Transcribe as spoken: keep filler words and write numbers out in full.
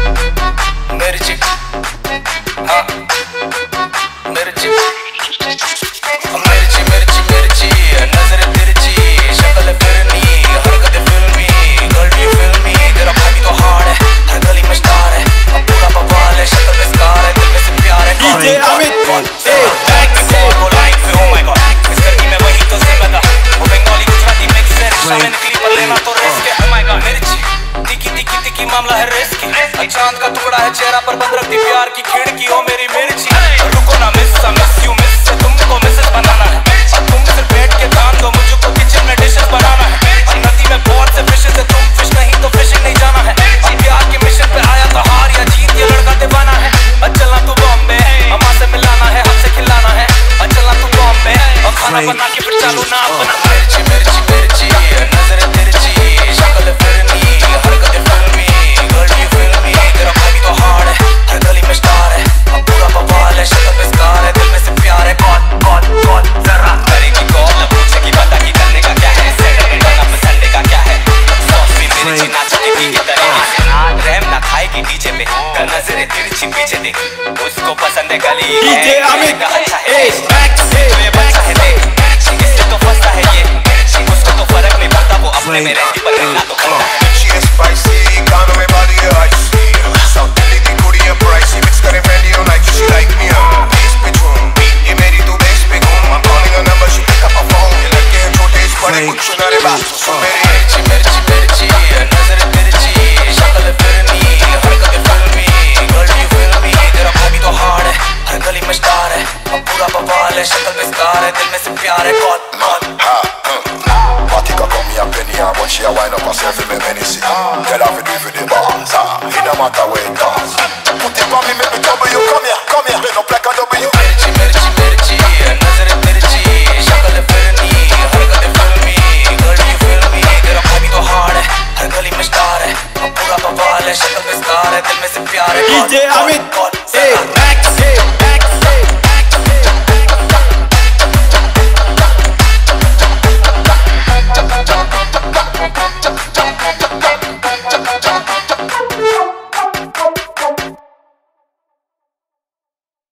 मिर्ची हाँ मिर्ची मिर्ची मिर्ची मिर्ची नजर तिरछी शक्ल फिरनी हरकत फिल्मी गली फिल्मी तेरा भाई तो हार्ड है हर गली में स्टार है अब पूरा बवाल है शक्ल में स्कार है दिल में से प्यार है डीजे अमित ए बैक से वो लाइन पे ओ माय गॉड इस करके मैं वही तो से लगा वो बंगाली गुजराती मिक्स है शामिल क्लिप पर लेना तो रिस्क है ओ माय गॉड मिर्ची तिकी तिकी तिकी मामला है रिस्की चांद का टुकड़ा है चेहरा पर बंद रखती प्यार की खिड़की हो मेरी मिर्ची रुको ना मिस मिस यू मिस से तुमको मिसेस बनाना है और तुम सिर्फ बैठ के काम दो मुझको किचन में डिशेस बनाना है और नदी में बहुत से फिशेस है तुम फिश नहीं तो फिशिंग नहीं जाना है और प्यार के मिशन पे आया तो हार या जीत ये लड़का दीवाना है और चलना तू बॉम्बे अम्मा से मिलाना है हमसे खिलाना है और चलना तू बॉम्बे और खाना बना के फिर चालू ना अपना मिर्ची मिर्ची मिर्ची नजर तिरछी शक्ल फिरनी हरकत फिल्मी गली फिल्मी तेरा भाई तो हार्ड है हर गली में स्टार है अब पूरा बवाल है शक्ल में स्कार है दिल में से प्यार है कौन कौन कौन जरा करेगी कॉल पूछे की पता की करने का क्या है सैटरडे का ना संडे का क्या है सॉस भी मिर्ची नाचेगी की तरीके से रहम ना खाएगी डीजे पे कर नजर तिरछी पीछे देख उसको पसंद है गली डीजे अमित अच्छा है बैक से ये बच्चा है देख इससे तो फंसा है ये उसको तो फर्क नहीं पड़ता वो अपने में रहती पर रहना तो करता है She is spicy, गानों में बाली है icy South Delhi की कुड़ी है pricey Mix करे Fendi और Nike, she like me I'm bass पे झूम, ये मेरी तो bass पे घूम I'm calling her number, she pick up her phone ये लड़के हैं छोटे, इस बड़े कुछ सुना रे बात तो सुन मेरी मिर्ची मिर्ची मिर्ची नजर तिरछी शक्ल फिरनी हरकत फिल्मी गली फिल्मी तेरा भाई तो हार्ड है हर गली में स्टार है अब पूरा बवाल है शक्ल में स्कार है दिल में से प्यार है कौन कौन Party can come here penny and when she a wind up herself in me menacing Tell her to do it for the bars, ah, it don't matter where it does Put it on me, make me trouble you, come here, come here, bend up like a W मिर्ची मिर्ची मिर्ची नजर तिरछी शक्ल फिरनी हरकत फिल्मी गली फिल्मी तेरा भाई तो हार्ड है हर गली में स्टार है अब पूरा बवाल है शक्ल में स्कार है दिल में से प्यार है डीजे अमित